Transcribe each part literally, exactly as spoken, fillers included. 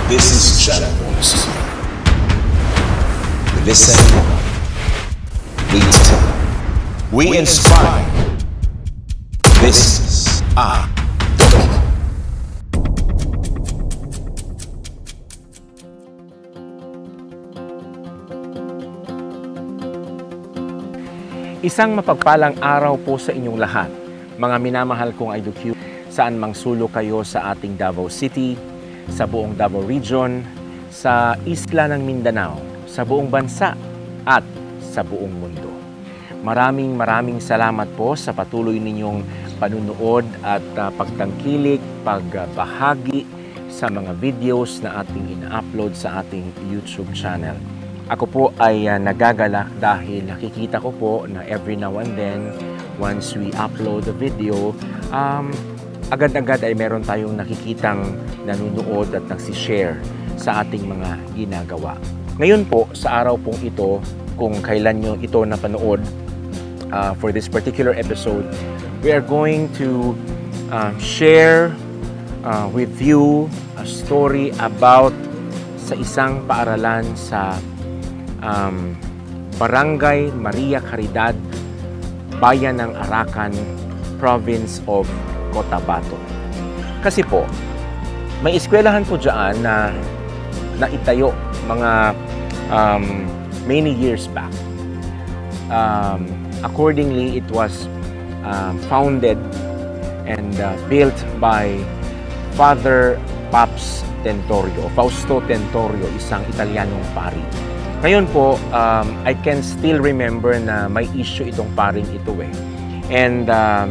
This is Channels. We listen, we tell, we inspire. This is our docu. Isang mapagpalang araw po sa inyong lahat, mga minamahal kong I D Q, saan mang sulok kayo sa ating Davao City, sa buong Davao Region, sa isla ng Mindanao, sa buong bansa, at sa buong mundo. Maraming maraming salamat po sa patuloy ninyong panunood at uh, pagtangkilik, pagbahagi sa mga videos na ating ina-upload sa ating YouTube channel. Ako po ay uh, nagagalak dahil nakikita ko po na every now and then, once we upload the video, um, agad-agad ay meron tayong nakikitang nanonood at nagsishare sa ating mga ginagawa. Ngayon po, sa araw pong ito, kung kailan nyo ito napanood, uh, for this particular episode, we are going to uh, share uh, with you a story about sa isang paaralan sa Um, Barangay Maria Caridad, Bayan ng Arakan, Province of Cotabato. Kasi po, may eskwelahan po dyan na naitayo mga um, many years back. Um, accordingly, it was um, founded and uh, built by Father Pops Tentorio, Fausto Tentorio, isang Italianong pari. Ngayon po, um, I can still remember na may issue itong paring ito eh. And uh,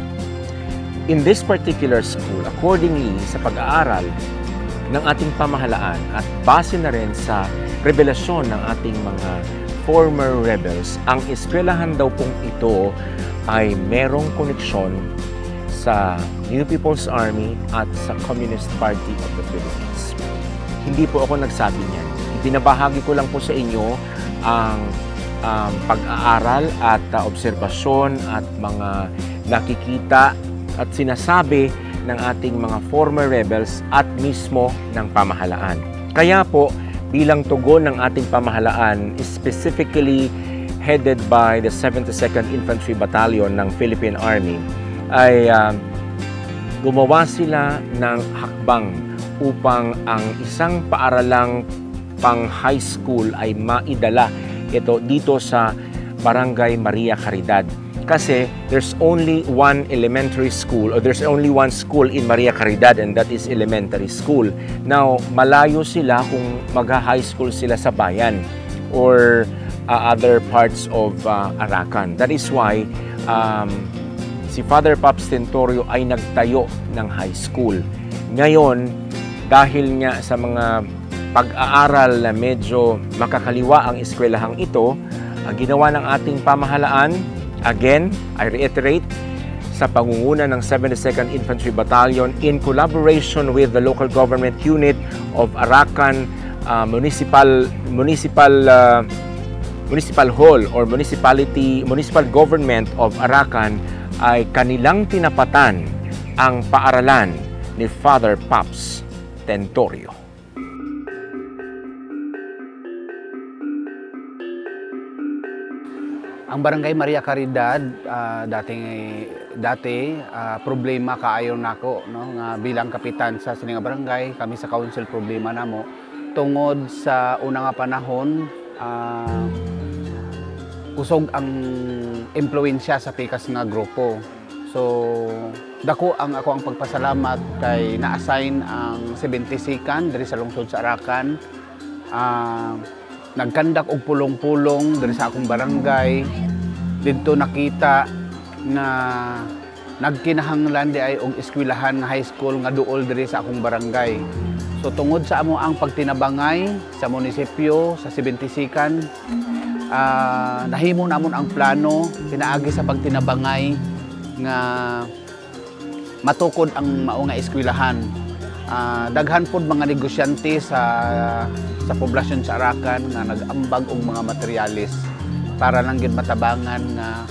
in this particular school, accordingly sa pag-aaral ng ating pamahalaan at base na rin sa revelasyon ng ating mga former rebels, ang eskwelahan daw pong ito ay merong koneksyon sa New People's Army at sa Communist Party of the Philippines. Hindi po ako nagsabi niyan. Binabahagi ko lang po sa inyo ang um, pag-aaral at uh, obserbasyon at mga nakikita at sinasabi ng ating mga former rebels at mismo ng pamahalaan. Kaya po, bilang tugon ng ating pamahalaan, specifically headed by the seventy-second Infantry Battalion ng Philippine Army, ay uh, gumawa sila ng hakbang upang ang isang paaralang pang high school ay maidala ito dito sa Barangay Maria Caridad. Kasi there's only one elementary school or there's only one school in Maria Caridad, and that is elementary school. Now, malayo sila kung mag-high school sila sa bayan or uh, other parts of uh, Arakan. That is why um, si Father Pops Tentorio ay nagtayo ng high school. Ngayon, dahil nga sa mga pag-aaral na medyo makakaliwa ang eskwelahang ito, ang ginawa ng ating pamahalaan, again, I reiterate, sa pangunguna ng seventy-second Infantry Battalion in collaboration with the local government unit of Arakan uh, Municipal Municipal uh, Municipal Hall or Municipality Municipal Government of Arakan, ay kanilang tinapatan ang paaralan ni Father Pops Tentorio. Ang Barangay Maria Caridad, uh, dating, dati uh, problema kaayon nako, no? Nga bilang kapitan sa sining barangay, kami sa council problema namo tungod sa una nga panahon, uh, usog ang impluwensya sa pikas nga grupo. So dako ang ako ang pagpasalamat kay na-assign ang seventy-second diri sa lungsod sa Arakan. Uh, Nagkandak og pulong-pulong diri sa akong barangay. Dito nakita na nagkinahanglan di ay og eskwelahan nga high school nga duol diri sa akong barangay. So tungod sa amo ang pagtinabangay sa munisipyo sa seventy-second, uh, nahimo namon ang plano pinaagi sa pagtinabangay nga matukod ang mao nga eskwelahan. Uh, daghan pod mga negosyante sa sa poblasyon sa Arakan nga nag-ambag og mga materyales para lang gid matabangan nga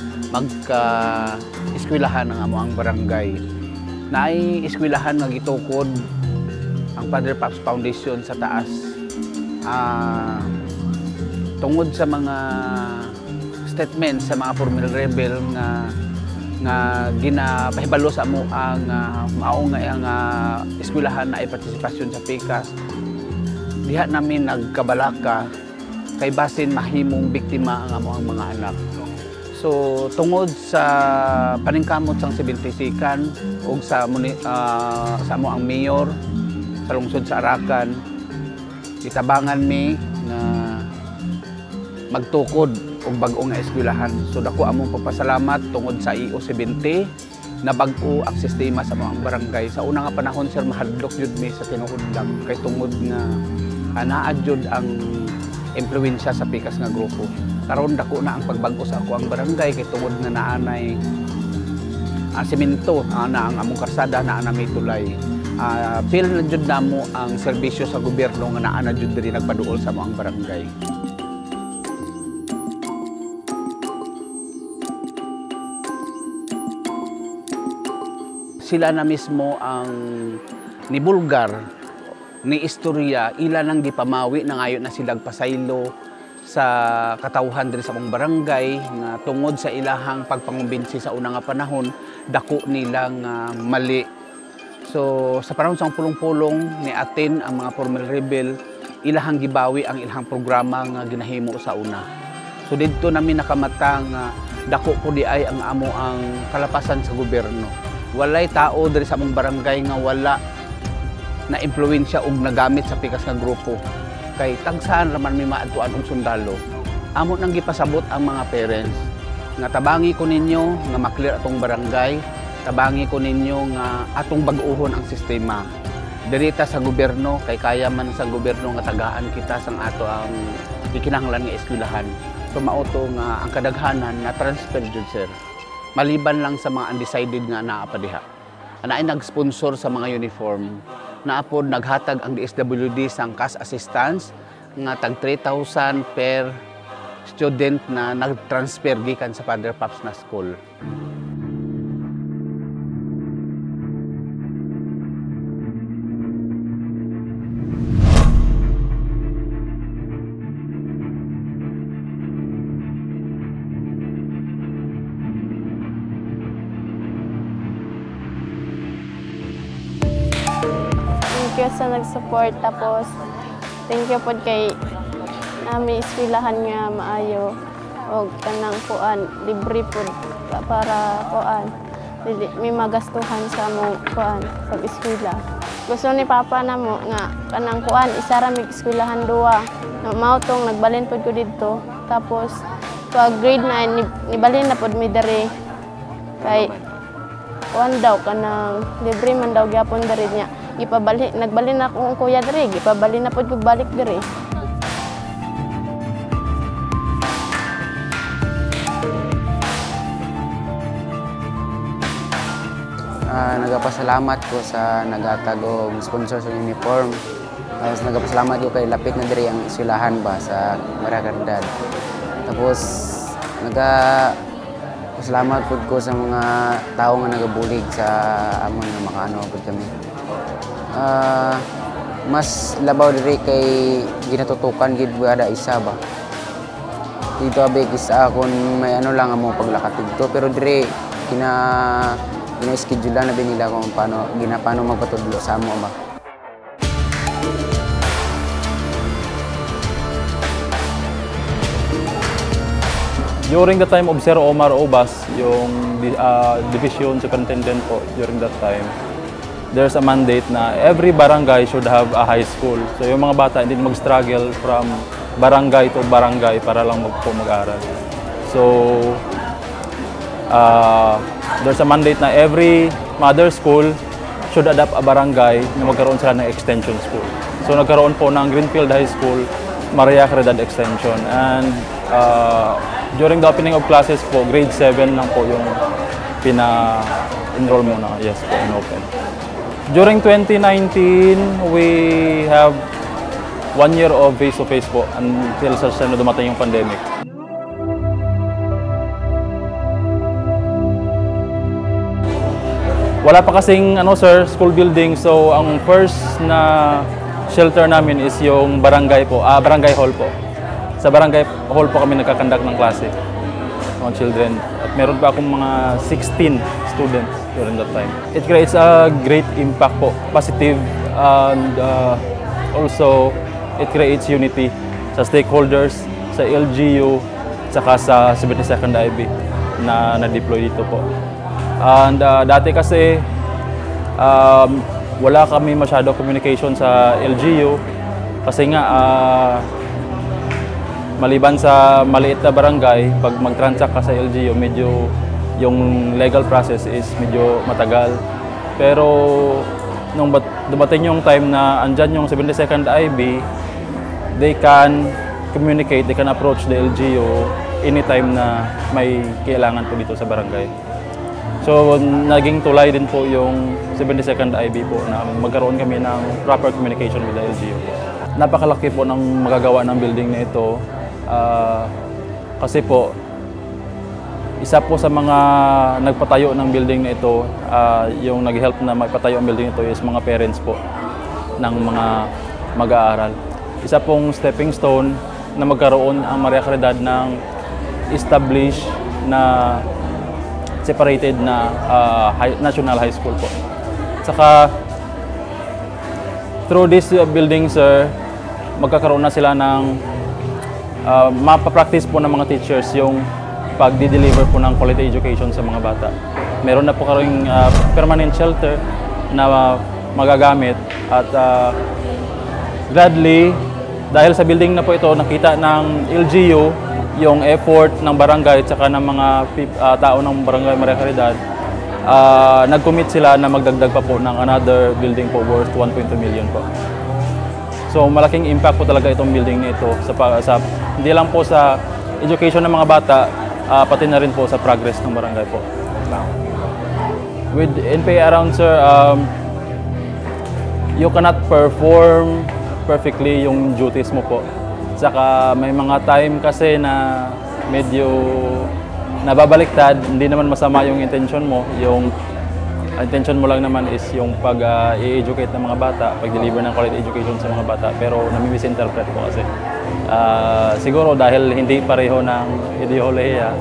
magka-eskwelahan ang amo ang barangay. Naay eskwelahan nga gitukod ang Father Fausto Foundation sa taas. Uh, tungod sa mga statements sa mga former rebel nga nga ginapahibalo sa amo ang uh, mao nga ang uh, eskwelahan na ay partisipasyon sa P I C A S, diha namin nagkabalaka kay basin mahimong biktima ang amo ang mga anak. So tungod sa paningkamot sang sebentisikan ug sa uh, sa amo ang mayor sa lungsod sa Arakan, itabangan mi nga magtukod og bag-o nga eskwelahan. So dako among pagpasalamat tungod sa I O seventy na bag-o ang sistema sa mga barangay. Sa una nga panahon sir, mahadlok jud mi sa tinuod lang kay tungod nga anaa jud ang impluwensya sa P I C A S nga grupo. Karon dako na ang pagbag-o sa ako ang barangay kay tungod nga naanay ang semento, na ang among karsada naa na may tulay. Uh, feel na jud namo ang serbisyo sa gobyerno nga naa na jud diri nagpaduol sa mga barangay. Sila na mismo ang nibulgar, ni istorya, ila nang gipamawi na ngayon na sila pasaylo sa katawhan diri sa mong barangay nga tungod sa ilahang pagpangumbinsi sa una nga panahon, dako nilang uh, mali. So sa panahon sa pulong-pulong ni atin ang mga former rebel, ilahang gibawi ang ilahang programa nga ginahimo sa una. So dito namin nakamata nga dako po di ay ang amo ang kalapasan sa gobyerno. Walay tao diri sa among barangay nga wala na impluwensya og nagamit sa P I C A S nga grupo. Kay tagsahan raman may maadtuan og sundalo. Amo nang gipasabot ang mga parents nga tabangi ko ninyo nga maklear atong barangay, tabangi ko ninyo nga atong bag-ohon ang sistema. Dirita sa gobyerno kay kaya man sa gobyerno nga tagaan kita sang ato ang ikinahanglan nga eskwelahan. So mauto nga ang kadaghanan na transfer jud sir. Maliban lang sa mga undecided nga naa pa diha. Ana ay nag-sponsor sa mga uniform. Naapod naghatag ang D S W D sang cash assistance nga tag three thousand per student na nag-transfer gikan sa Father Fausto na school. Thank you sa nag-support, tapos thank you po kay nami eskwelahan nga maayo o kanang kuan libre po para kuan may magastuhan sa mo kuan sa eskwela. Gusto ni papa na mo nga kanang kuan isa ra mig eskwelahan duwa na mao tong nagbalin pod ko didto, tapos pag grade nine nibalin na pod mi diri kay kuan daw kanang libre man daw gyapon diri niya. Ipabali, nagbali na akong kuya diri, ipabali na po kong balik diri. Uh, nagapasalamat ko sa nagatag og sponsor sa uniform. Tapos nagapasalamat ko kay lapit na diri ang eskwelahan ba sa Caridad. Tapos nagapasalamat po ko sa mga tao nga nagabulig sa amon nga makaano po kami. Uh, mas labaw diri kay ginatutukan gid buada isa ba dito abi isa kun may ano lang amo paglakat dito, pero diri kina kina schedule na bin nila kung paano ginapano magpatudlo sa amo ba. During the time of Sir Omar Obas, yung uh, division superintendent po during that time, there's a mandate na every barangay should have a high school. So yung mga bata hindi mag-struggle from barangay to barangay para lang mag mag-aral. So uh, there's a mandate na every mother school should adapt a barangay na magkaroon sila ng extension school. So nagkaroon po ng Greenfield High School, Maria Caridad Extension. And uh, during the opening of classes po, grade seven lang po yung pina-enroll muna. Yes po, in-open. During twenty nineteen, we have one year of face-to-face po until sa na dumating yung pandemic. wala pa kasing ano sir, school building. So ang first na shelter namin is yung barangay po, ah, barangay hall po. Sa barangay hall po kami nagkakandak ng klase, mga children. At meron pa akong mga sixteen students during that time. It creates a great impact po, positive, and uh, also it creates unity sa stakeholders, sa L G U, saka sa seventy-second I B na na-deploy dito po. And uh, dati kasi um, wala kami masyado communication sa L G U kasi nga uh, maliban sa maliit na barangay, pag mag-transact ka sa L G U, medyo yung legal process is medyo matagal. Pero nung dumating yung time na andyan yung seventy-second I B, they can communicate, they can approach the L G U anytime na may kailangan po dito sa barangay. So, naging tulay din po yung seventy-second I B po na magkaroon kami ng proper communication with the L G U. Napakalaki po ng magagawa ng building na ito uh, kasi po, isa po sa mga nagpatayo ng building na ito, uh, yung nag-help na magpatayo ang building ito is mga parents po ng mga mag-aaral. Isa pong stepping stone na magkaroon ang Maria Caridad ng established na separated na uh, high, national high school po. Saka through this building sir, magkakaroon na sila ng uh, mapapractice po ng mga teachers yung pagdi-deliver po ng quality education sa mga bata. Meron na po karing uh, permanent shelter na uh, magagamit at uh, gladly dahil sa building na po ito nakita ng L G U yung effort ng barangay at saka ng mga uh, tao ng barangay Maria Caridad, uh, nag-commit sila na magdagdag pa po ng another building po worth one point two million po. So malaking impact po talaga itong building nito sa, sa hindi lang po sa education ng mga bata, uh, pati na rin po sa progress ng barangay po. With N P A around sir, um, you cannot perform perfectly yung duties mo po. Saka may mga time kasi na medyo nababaliktad, hindi naman masama yung intention mo. Yung intention mo lang naman is yung pag-i-educate uh, ng mga bata, pag-deliver ng quality education sa mga bata. Pero nami-misinterpret po kasi. Uh, siguro dahil hindi pareho ng ideolohiya.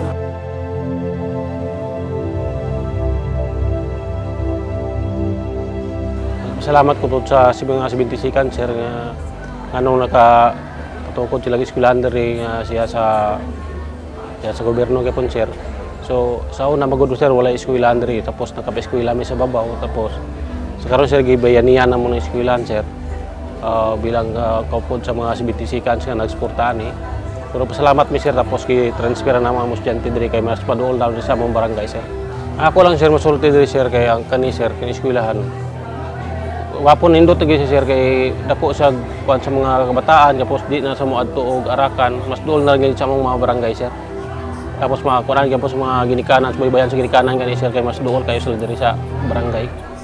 Salamat ko po sa mga seventy-second sir nga anong naka tukod sila eskwelahan diri nga siya sa siya sa gobyerno gyapon sir. So sa una magud sir wala eskwelahan diri tapos nakapa-eskwela mi sa babaw tapos sa karon sir gibayanihan na mo ng eskwelahan sir. Uh, bilang uh, kaupod sa mga seventy-second nga nagsuportahan eh. Pero pasalamat mi sir tapos gi-transfer na mga estudyante diri kay mas paduol daw sa among barangay sir. Ako lang sir masulti diri sir kay ang kani sir kani eskwelahan. Wapon indot lagi sir kay dako sa kuan sa mga kabataan tapos di na sa moadto og Arakan mas duol na gyud sa mga barangay sir. Tapos mga kuan gyud sa mga ginikanan sa bayan sa ginikanan kani sir kay mas duol kayo sila diri sa barangay.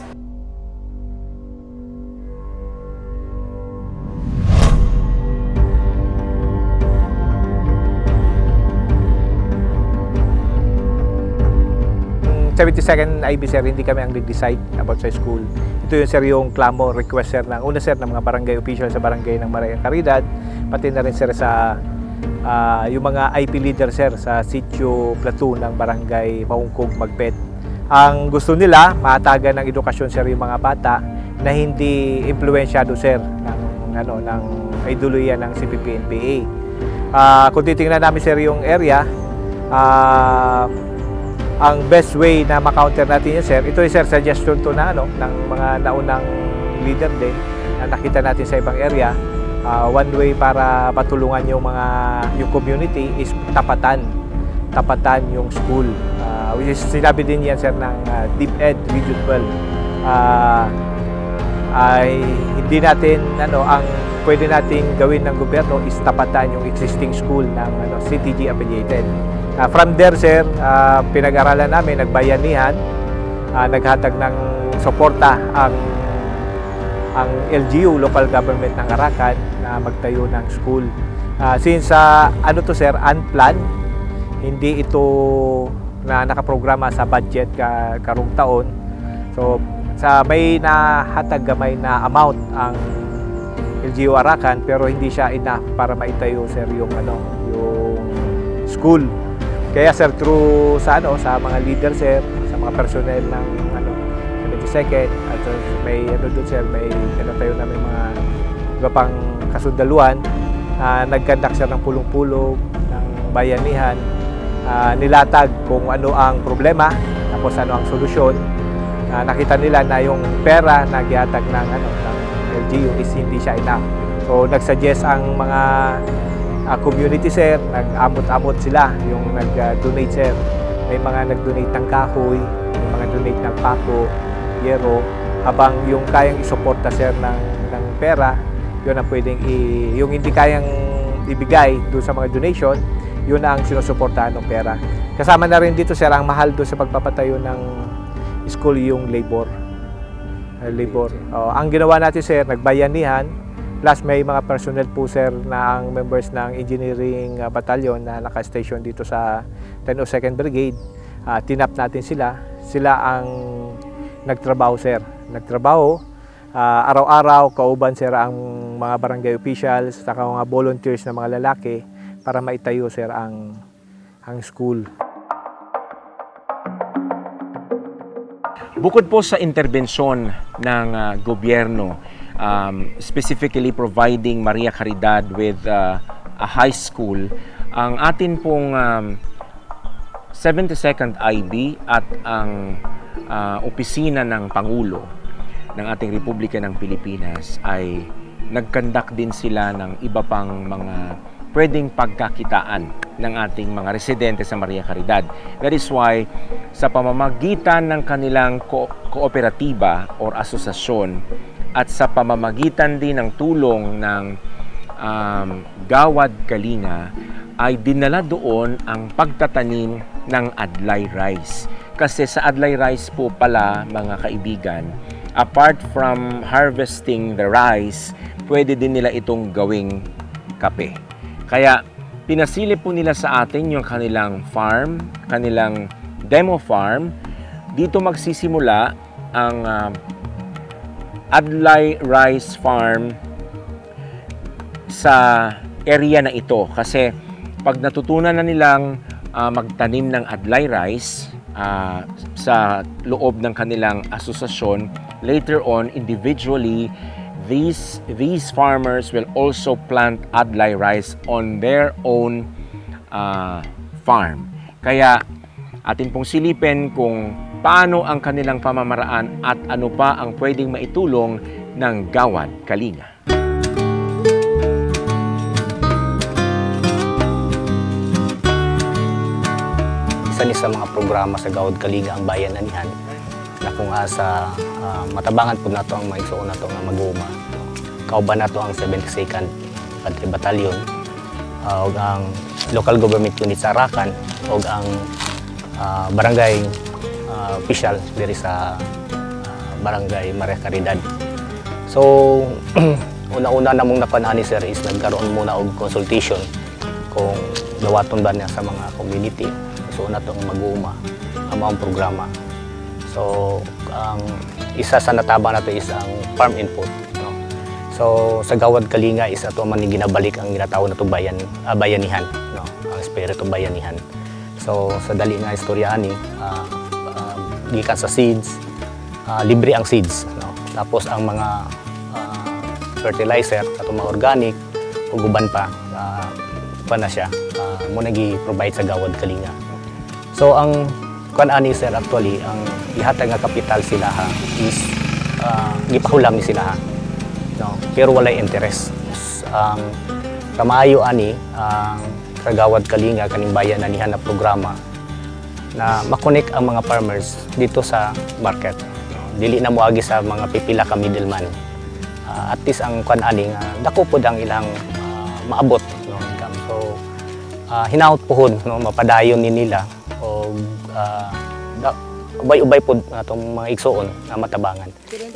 seventy-second I B sir, hindi kami ang nag-decide about sa school. Ito yung sir yung klamo, request sir ng una sir ng mga barangay official sa barangay ng Maria Caridad, pati na rin sir sa uh, yung mga I P leader sir sa sitio platoon ng barangay Mahungkog, Magpet. Ang gusto nila, matagan ng edukasyon sir yung mga bata na hindi impluensyado sir ng, ano, ng ideolohiya ng C P P N P A. Uh, kung titingnan namin sir yung area, uh, ang best way na ma-counter natin yun, sir, ito ay sir, suggestion to na ano, ng mga naunang leader din na nakita natin sa ibang area. Uh, one way para matulungan yung mga yung community is tapatan. Tapatan yung school. Uh, which is, sinabi din yan, sir, ng uh, DepEd Region twelve. Uh, ay hindi natin, ano, ang pwede nating gawin ng gobyerno is tapatan yung existing school ng ano, C T G affiliated. Uh, from there, sir, uh, pinag-aralan namin, nagbayanihan, uh, naghatag ng suporta ang ang L G U, local government ng Arakan, na magtayo ng school. Uh, since uh, ano to sir, unplanned, hindi ito na nakaprograma sa budget ka, karong taon. So sa may nahatag gamay na amount ang L G U Arakan, pero hindi siya enough para maitayo sir yung ano, yung school. Kaya sir, through sa ano, sa mga leader sir, sa mga personnel ng ano, seventy-second, at uh, may ano doon sir, may ano tayo namin mga iba pang kasundaluan, uh, nagkandak siya ng pulong-pulong ng bayanihan, uh, nilatag kung ano ang problema, tapos ano ang solusyon. Uh, nakita nila na yung pera na gihatag ng ano, ng L G U is hindi siya enough. So nagsuggest ang mga uh, community sir, nag-amot-amot sila, yung nag-donate sir. May mga nag-donate ng kahoy, may mga donate ng pako, yero, habang yung kayang isuporta sir ng, ng pera, yun ang pwedeng i, yung hindi kayang ibigay doon sa mga donation, yun ang sinusuportahan ng pera. Kasama na rin dito sir, ang mahal doon sa pagpapatayo ng school yung labor. Uh, labor. Uh, ang ginawa natin sir, nagbayanihan, plus may mga personnel po sir na ang members ng engineering uh, battalion na naka-station dito sa ten oh second Brigade. Uh, tinap natin sila. Sila ang nagtrabaho sir. Nagtrabaho. Uh, araw-araw, kauban sir ang mga barangay officials, saka mga volunteers na mga lalaki para maitayo sir ang, ang school. Bukod po sa interbensyon ng uh, gobyerno, um, specifically providing Maria Caridad with uh, a high school, ang atin pong um, seventy-second I B at ang uh, opisina ng Pangulo ng ating Republika ng Pilipinas ay nagkandak din sila ng iba pang mga pwedeng pagkakitaan ng ating mga residente sa Maria Caridad. That is why, sa pamamagitan ng kanilang ko kooperatiba or asosasyon at sa pamamagitan din ng tulong ng um, Gawad Kalinga, ay dinala doon ang pagtatanim ng adlay rice. Kasi sa adlay rice po pala, mga kaibigan, apart from harvesting the rice, pwede din nila itong gawing kape. Kaya pinasilip po nila sa atin yung kanilang farm, kanilang demo farm. Dito magsisimula ang uh, adlay rice farm sa area na ito. Kasi pag natutunan na nilang uh, magtanim ng adlay rice uh, sa loob ng kanilang asosasyon, later on, individually, These, these farmers will also plant adlay rice on their own uh, farm. Kaya atin pong silipin kung paano ang kanilang pamamaraan at ano pa ang pwedeng maitulong ng Gawad Kalinga. Isa ni sa mga programa sa Gawad Kalinga ang Bayananihan, na kung asa uh, matabangan po nato ang maigsuon nato nga maguma. Kauban nato ang seventy-second Infantry Battalion, uh, og ang local government unit sa Arakan, og ang uh, barangay uh, official diri sa uh, barangay Maria Caridad. So una-una namong napanani sir is nagkaroon muna og consultation kung dawaton ba niya sa mga community. So nato ang maguma ang mga programa. So, ang isa sa natabang nato is ang farm input. No? So, sa Gawad Kalinga is ato man ginabalik ang ginatawag nato bayan, uh, bayanihan. No? Ang espiritu bayanihan. So, sa dali nga istorya ani, uh, uh, gikan sa seeds, uh, libre ang seeds. No? Tapos, ang mga uh, fertilizer, ato mga organic, ug uban pa, uh, pa na siya, uh, muna gi-provide sa Gawad Kalinga. So, ang kuan ani sir, actually ang ihatag nga kapital sila ha is uh, gipahulam ni sila ha, no? Pero walay interest. Ang um, kamayo ani ang uh, Kagawad Kalinga kaning bayananihan na programa na makonek ang mga farmers dito sa market, no? Dili na moagi sa mga pipila ka middleman. Uh, at least ang kuan ani nga uh, dako pod ang ilang uh, maabot, no? So uh, hinaut pohon, no, mapadayon ni nila o uh, ubay-ubay po itong mga igsoon na matabangan.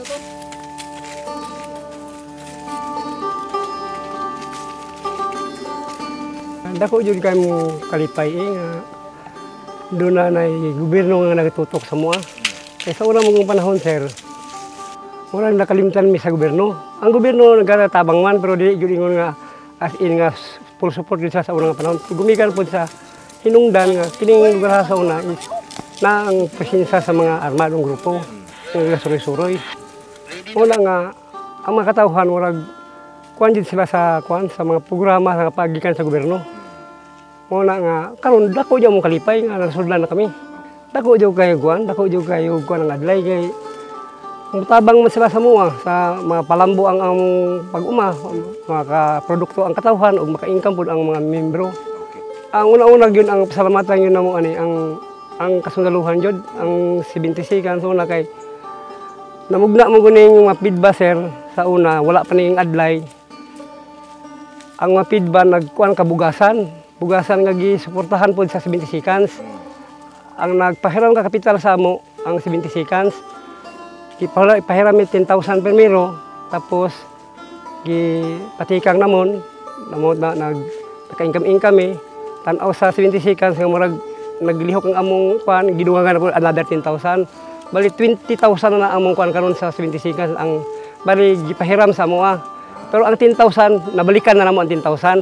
Dako jud kay mo kalipay eh, nga doon na na gobyerno nga nagtutok sa mua. Eh, sa unang mong panahon, sir, walang nakalimutan mi sa gobyerno. Ang gobyerno nagkatabang man, pero di yun nga as in nga full support din sa sa unang panahon. Gumikan po sa hinungdan nga kining lugar sa una is na ang presensya sa mga armadong grupo, yung suroy-suroy. Wala nga, ang mga katauhan, walang kuwan din sila sa kuwan, sa mga programa sa pagikan sa gobyerno. Wala nga, karon dako dyan mong kalipay nga, nasuldan na kami. Dako dyan kayo kuwan, dako dyan kayo kuwan ang adlay kay mutabang man sila sa mua, sa mga palambo ang ang pag-uma, mga produkto ang katauhan o maka-income po ang mga membro. Ang una-una yun, ang pasalamatan yun na mo, ani, ang ang kasundaluhan jud ang seventy-six kan so na kay namugna mo guning mga pidba sir sa una wala pa ning adlay ang mga pidba nagkuan kabugasan bugasan nga gisuportahan pod sa seventy-six cans ang nagpahiram ka kapital sa amo ang seventy-six cans ipahiram mi ten thousand primero tapos gipatikang namon namon na nag naka-income-income eh tan-aw sa seventy-six cans nga murag naglihok ang among kuan gidungan na po another ten thousand bali twenty thousand na among kuan karon sa seventy-six ang bali gipahiram sa amo ah pero ang ten thousand nabalikan na namo ang ten thousand.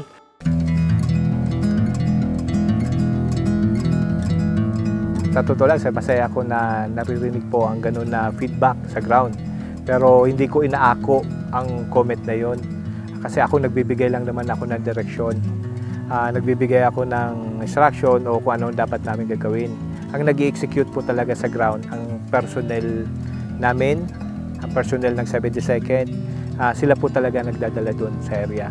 Sa totoo lang, sir, masaya ako na naririnig po ang ganun na feedback sa ground pero hindi ko inaako ang comment na yon kasi ako nagbibigay lang naman ako ng direksyon. Uh, nagbibigay ako ng instruction o kung ano dapat namin gagawin. Ang nag-i-execute po talaga sa ground, ang personnel namin, ang personnel ng seventy-second, uh, sila po talaga nagdadala doon sa area.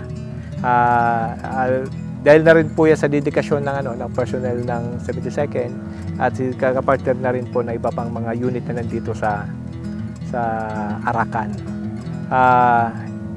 Uh, uh, dahil na rin po yan sa dedikasyon ng, ano, ng personnel ng seventy-second at kakapartner na rin po na iba pang mga unit na nandito sa, sa Arakan. Uh,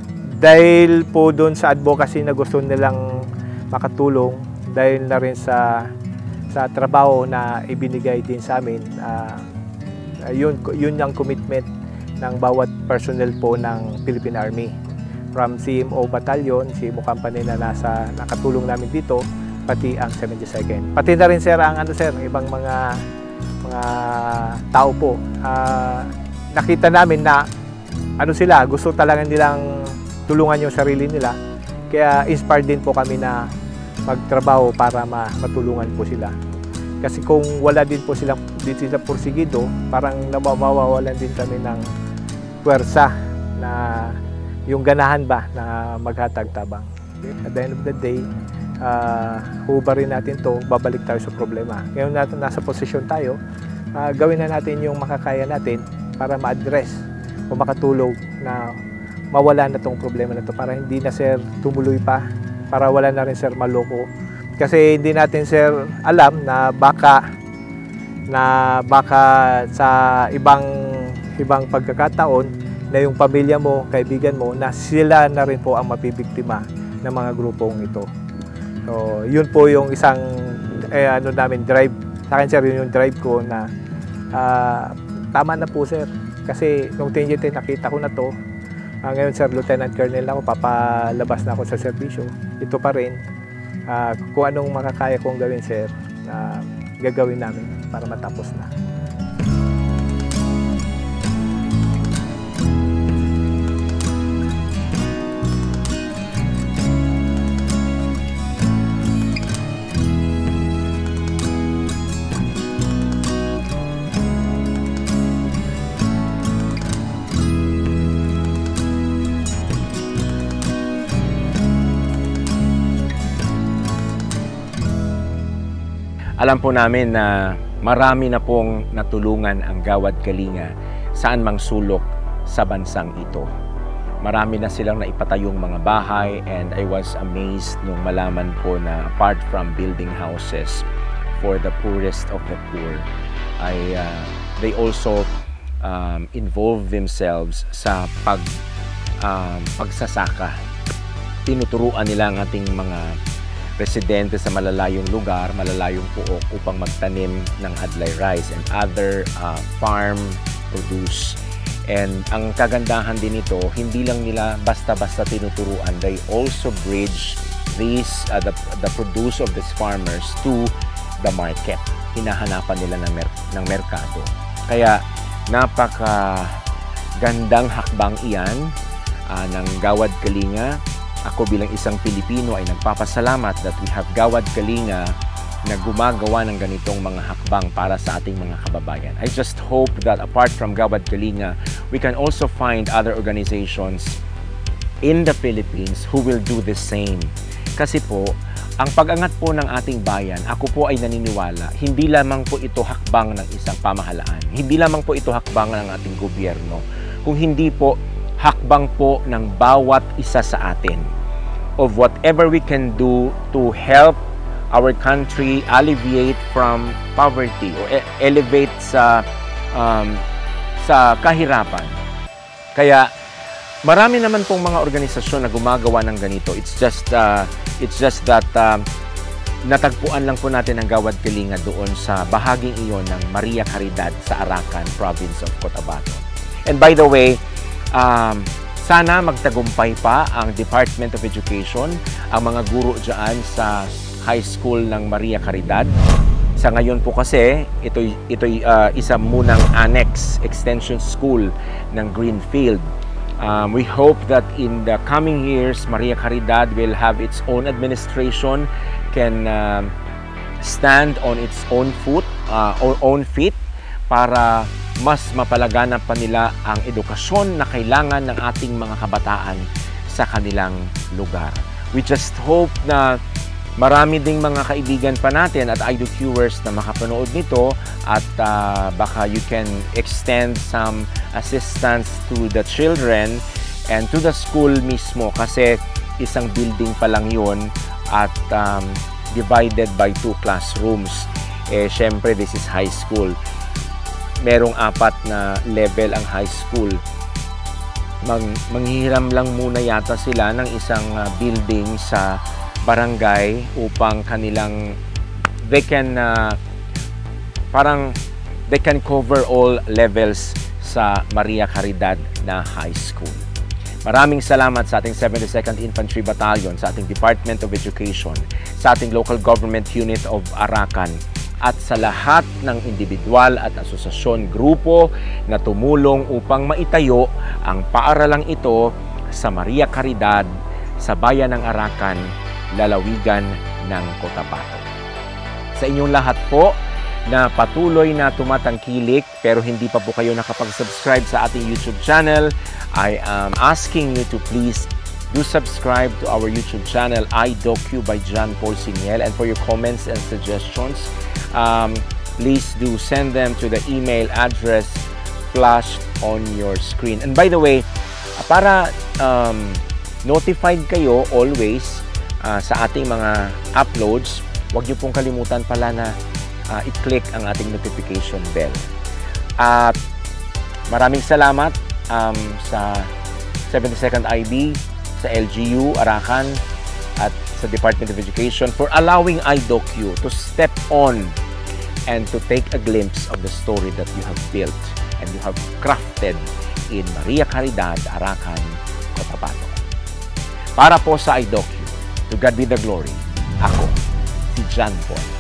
dahil po doon sa advocacy na gusto nilang makatulong dahil na rin sa sa trabaho na ibinigay din sa amin uh, yun yun ang commitment ng bawat personnel po ng Philippine Army from C M O Battalion, C M O company na nasa nakatulong namin dito pati ang seventy-second. Pati na rin sir ang ano sir ibang mga mga tao po. Uh, nakita namin na ano sila, gusto talaga nilang tulungan yung sarili nila. Kaya inspired din po kami na magtrabaho para matulungan po sila. Kasi kung wala din po silang dito sila porsigido, parang nawawalan din kami ng puwersa na yung ganahan ba na maghatag tabang. At the end of the day, uh, hubarin natin to, babalik tayo sa problema. Ngayon natin nasa posisyon tayo, uh, gawin na natin yung makakaya natin para ma-address o makatulog na mawala na tong problema na to para hindi na sir tumuloy pa, para wala na rin sir maloko. Kasi hindi natin sir alam na baka na baka sa ibang ibang pagkakataon na yung pamilya mo, kaibigan mo, na sila na rin po ang mapibiktima ng mga grupong ito. So, yun po yung isang eh, ano namin drive. Sa akin sir, yun yung drive ko na uh, tama na po sir. Kasi nung ten years nakita ko na to. Uh, ngayon sir, Lieutenant Colonel ako, papalabas na ako sa serbisyo. Ito pa rin, uh, kung anong makakaya kong gawin sir, uh, gagawin namin para matapos na. Alam po namin na marami na pong natulungan ang Gawad Kalinga saan mang sulok sa bansang ito. Marami na silang naipatayong mga bahay and I was amazed nung malaman po na apart from building houses for the poorest of the poor, ay uh, they also um, involve themselves sa pag, um, pagsasaka. Tinuturuan nila ang ating mga residente sa malalayong lugar, malalayong puok upang magtanim ng adlay rice and other uh, farm produce. And ang kagandahan din ito, hindi lang nila basta-basta tinuturuan, they also bridge these, uh, the, the produce of these farmers to the market. Hinahanapan nila ng, mer ng merkado. Kaya Napaka gandang hakbang iyan uh, ng Gawad Kalinga. Ako bilang isang Pilipino ay nagpapasalamat that we have Gawad Kalinga na gumagawa ng ganitong mga hakbang para sa ating mga kababayan. I just hope that apart from Gawad Kalinga, we can also find other organizations in the Philippines who will do the same. Kasi po, ang pag-angat po ng ating bayan, ako po ay naniniwala, hindi lamang po ito hakbang ng isang pamahalaan. Hindi lamang po ito hakbang ng ating gobyerno. Kung hindi po, hakbang po ng bawat isa sa atin of whatever we can do to help our country alleviate from poverty or elevate sa, um, sa kahirapan. Kaya, marami naman pong mga organisasyon na gumagawa ng ganito. It's just, uh, it's just that uh, natagpuan lang po natin ang Gawad Kalinga doon sa bahaging iyon ng Maria Caridad sa Arakan, province of Cotabato. And by the way, um, sana magtagumpay pa ang Department of Education, ang mga guro dyan sa high school ng Maria Caridad. Sa ngayon po kasi, ito'y, ito'y uh, isa munang annex extension school ng Greenfield. Um, we hope that in the coming years, Maria Caridad will have its own administration, can uh, stand on its own foot, uh, own feet, para mas mapalaganap pa nila ang edukasyon na kailangan ng ating mga kabataan sa kanilang lugar. We just hope na marami ding mga kaibigan pa natin at iDocuers na makapanood nito at uh, baka you can extend some assistance to the children and to the school mismo kasi isang building pa lang yun at um, divided by two classrooms. Eh, syempre, this is high school. Merong apat na level ang high school. Mag manghihiram lang muna yata sila ng isang uh, building sa barangay upang kanilang they can uh, parang they can cover all levels sa Maria Caridad na high school. Maraming salamat sa ating seventy-second Infantry Battalion, sa ating Department of Education, sa ating Local Government Unit of Arakan, at sa lahat ng individual at asosasyon, grupo na tumulong upang maitayo ang paaralang ito sa Maria Caridad, sa bayan ng Arakan, lalawigan ng Cotabato. Sa inyong lahat po na patuloy na tumatangkilik pero hindi pa po kayo nakapag-subscribe sa ating YouTube channel, I am asking you to please do subscribe to our YouTube channel, iDocu by John Paul SENIEL, and for your comments and suggestions, um, please do send them to the email address flashed on your screen. And by the way, para um, notified kayo always Uh, sa ating mga uploads, huwag niyo pong kalimutan pala na uh, i-click ang ating notification bell. At uh, maraming salamat um, sa seventy-second I B, sa L G U, Arakan, at sa Department of Education for allowing iDocu to step on and to take a glimpse of the story that you have built and you have crafted in Maria Caridad, Arakan, Cotabato. Para po sa iDocu, to God be the glory. Ako, si John Paul.